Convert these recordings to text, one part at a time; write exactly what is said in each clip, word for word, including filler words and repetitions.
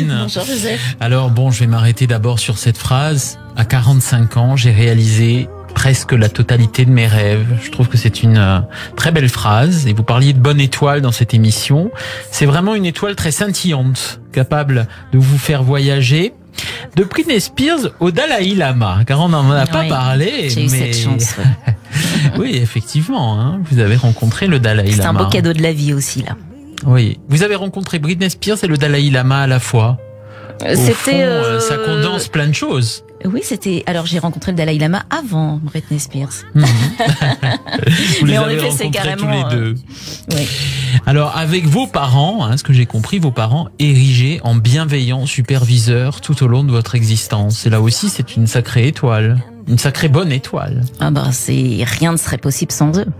Séverine. Bonjour Joseph. Alors bon, je vais m'arrêter d'abord sur cette phrase. À quarante-cinq ans, j'ai réalisé presque la totalité de mes rêves. Je trouve que c'est une euh, très belle phrase. Et vous parliez de bonne étoile dans cette émission. C'est vraiment une étoile très scintillante, capable de vous faire voyager. De Britney Spears au Dalai Lama, car on n'en a pas oui, parlé. j'ai eu mais... cette chance. Ouais. Oui, effectivement, hein, vous avez rencontré le Dalai Lama. C'est un beau cadeau de la vie aussi, là. Oui, vous avez rencontré Britney Spears et le Dalai Lama à la fois. C'était, euh... ça condense plein de choses. Oui, c'était. Alors j'ai rencontré le Dalai Lama avant Britney Spears. Mmh. Vous les Mais en avez effet, c'est rencontrés carrément, tous les deux. Euh... Oui. Alors avec vos parents, hein, ce que j'ai compris, vos parents érigés en bienveillants superviseurs tout au long de votre existence. Et là aussi, c'est une sacrée étoile. Une sacrée bonne étoile. Ah bah c'est rien ne serait possible sans eux.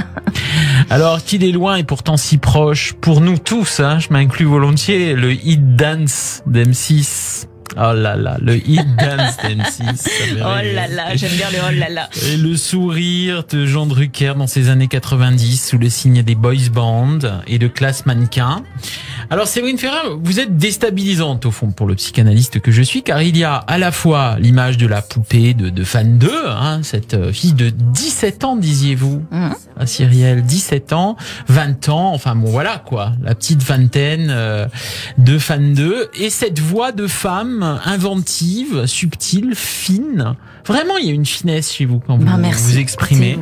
Alors qu'il est loin et pourtant si proche pour nous tous, hein, je m'inclus volontiers, le Hit Dance d'M six. Oh là là, le Hit Dance d'M six. Oh là là, j'aime bien le oh là là. Et le sourire de Jean Drucker dans ses années quatre-vingt-dix sous le signe des boys bands et de classe mannequin. Alors Séverine Ferrer, vous êtes déstabilisante au fond pour le psychanalyste que je suis, car il y a à la fois l'image de la poupée de, de Fan deux, hein, cette fille de dix-sept ans, disiez-vous, mmh. à Cyrielle, dix-sept ans, vingt ans, enfin bon voilà quoi, la petite vingtaine euh, de Fan deux, et cette voix de femme inventive, subtile, fine. Vraiment, il y a une finesse chez vous quand vous bah, vous exprimez.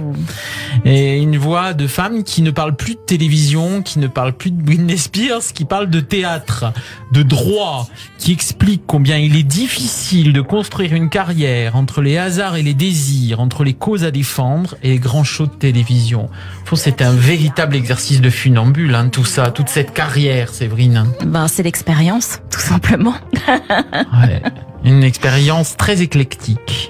Et une voix de femme qui ne parle plus de télévision, qui ne parle plus de Britney Spears, qui parle de théâtre, de droit, qui explique combien il est difficile de construire une carrière entre les hasards et les désirs, entre les causes à défendre et les grands shows de télévision. C'est un véritable exercice de funambule, hein, tout ça, toute cette carrière, Séverine. Ben, c'est l'expérience, tout simplement. Ouais, une expérience très éclectique.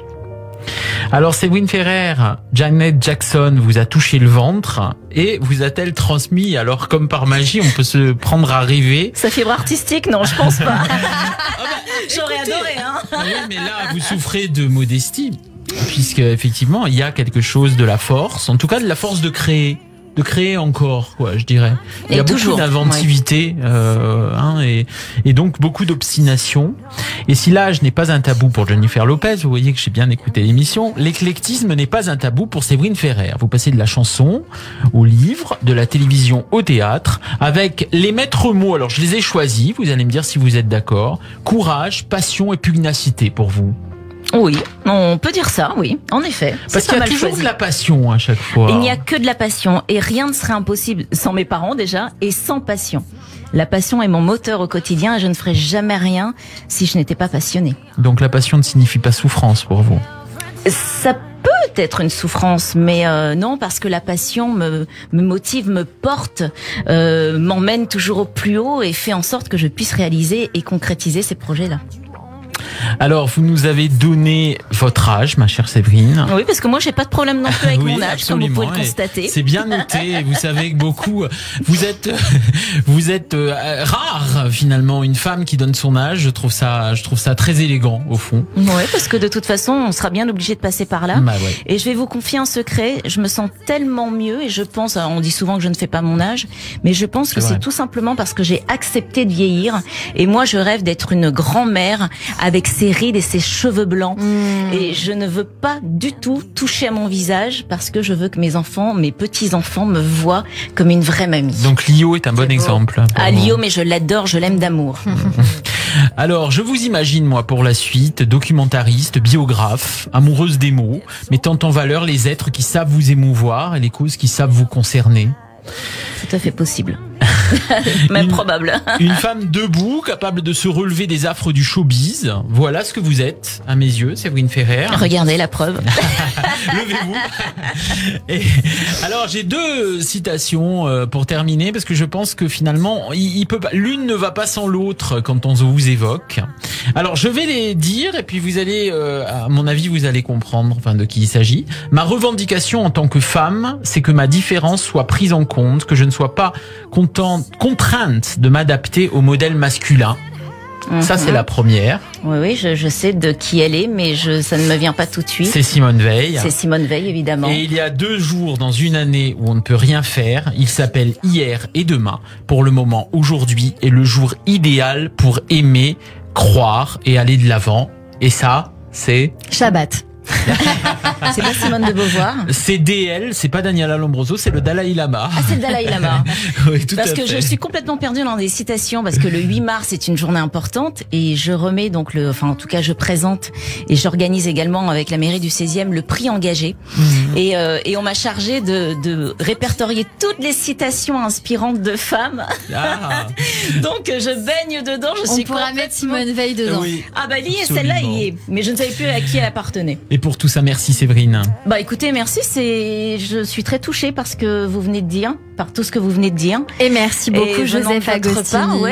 Alors Séverine Ferrer, Janet Jackson vous a touché le ventre et vous a-t-elle transmis, alors comme par magie, on peut se prendre à rêver. Sa fibre artistique, non, je pense pas. Ah bah, j'aurais adoré, hein. Oui, mais là, vous souffrez de modestie, puisque effectivement, il y a quelque chose de la force, en tout cas de la force de créer. De créer encore, quoi, je dirais. Il y a et beaucoup toujours, d'inventivité, ouais. euh, hein, et, et donc beaucoup d'obstination. Et si l'âge n'est pas un tabou pour Jennifer Lopez, vous voyez que j'ai bien écouté l'émission, l'éclectisme n'est pas un tabou pour Séverine Ferrer. Vous passez de la chanson au livre, de la télévision au théâtre, avec les maîtres mots. Alors je les ai choisis, vous allez me dire si vous êtes d'accord. Courage, passion et pugnacité pour vous. Oui, on peut dire ça, oui, en effet. Parce qu'il y a toujours choisi. de la passion à chaque fois. Il n'y a que de la passion et rien ne serait impossible sans mes parents déjà et sans passion. La passion est mon moteur au quotidien et je ne ferais jamais rien si je n'étais pas passionnée. Donc la passion ne signifie pas souffrance pour vous? Ça peut être une souffrance, mais euh, non, parce que la passion me, me motive, me porte, euh, m'emmène toujours au plus haut et fait en sorte que je puisse réaliser et concrétiser ces projets-là. Alors, vous nous avez donné votre âge, ma chère Séverine. Oui, parce que moi, j'ai pas de problème non plus avec oui, mon âge, absolument. Comme vous pouvez le constater. C'est bien noté. Vous savez que beaucoup, vous êtes, vous êtes euh, rare finalement, une femme qui donne son âge. Je trouve ça, je trouve ça très élégant au fond. Oui, parce que de toute façon, on sera bien obligé de passer par là. Bah ouais. Et je vais vous confier un secret. Je me sens tellement mieux et je pense, on dit souvent que je ne fais pas mon âge, mais je pense que c'est tout simplement parce que j'ai accepté de vieillir. Et moi, je rêve d'être une grand-mère avec ses rides et ses cheveux blancs. Mmh. Et je ne veux pas du tout toucher à mon visage parce que je veux que mes enfants, mes petits-enfants me voient comme une vraie mamie. Donc Lio est un bon exemple. Ah, Lio, mais je l'adore, je l'aime d'amour. Alors, je vous imagine, moi, pour la suite, documentariste, biographe, amoureuse des mots, mettant en valeur les êtres qui savent vous émouvoir et les causes qui savent vous concerner. Tout à fait possible. Même une, probable. Une femme debout, capable de se relever des affres du showbiz. Voilà ce que vous êtes, à mes yeux, Séverine Ferrer. Regardez la preuve. Levez-vous. Et alors, j'ai deux citations euh, pour terminer, parce que je pense que finalement, il, il peut pas, l'une ne va pas sans l'autre quand on vous évoque. Alors, je vais les dire, et puis vous allez, euh, à mon avis, vous allez comprendre, enfin, de qui il s'agit. Ma revendication en tant que femme, c'est que ma différence soit prise en compte, que je ne sois pas contente, contrainte de m'adapter au modèle masculin. Mmh. Ça, c'est la première. Oui, oui, je, je sais de qui elle est, mais je, ça ne me vient pas tout de suite. C'est Simone Veil. C'est Simone Veil, évidemment. Et il y a deux jours dans une année où on ne peut rien faire. Il s'appelle hier et demain. Pour le moment, aujourd'hui est le jour idéal pour aimer, croire et aller de l'avant. Et ça, c'est... Shabbat. C'est pas Simone de Beauvoir. C'est D L, c'est pas Daniela Lombroso, c'est le Dalai Lama. Ah, c'est le Dalai Lama. Oui, tout parce à que fait. je suis complètement perdue dans des citations, parce que le huit mars est une journée importante et je remets donc le, enfin en tout cas je présente et j'organise également avec la mairie du seizième le prix engagé. Mmh. Et, euh, et on m'a chargé de, de répertorier toutes les citations inspirantes de femmes. Ah. Donc je baigne dedans. Je on suis pourra complètement... mettre Simone Veil dedans. Oui, ah bah liée, celle-là y est. Mais je ne savais plus à qui elle appartenait. Et pour tout ça, merci Séverine. Bah écoutez, merci. C'est, je suis très touchée par ce que vous venez de dire, par tout ce que vous venez de dire. Et merci beaucoup, et Joseph Agostini. Part, ouais.